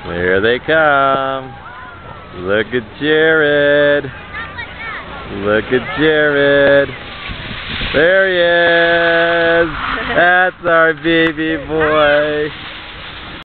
There they come. Look at Jared. Look at Jared. There he is. That's our baby boy.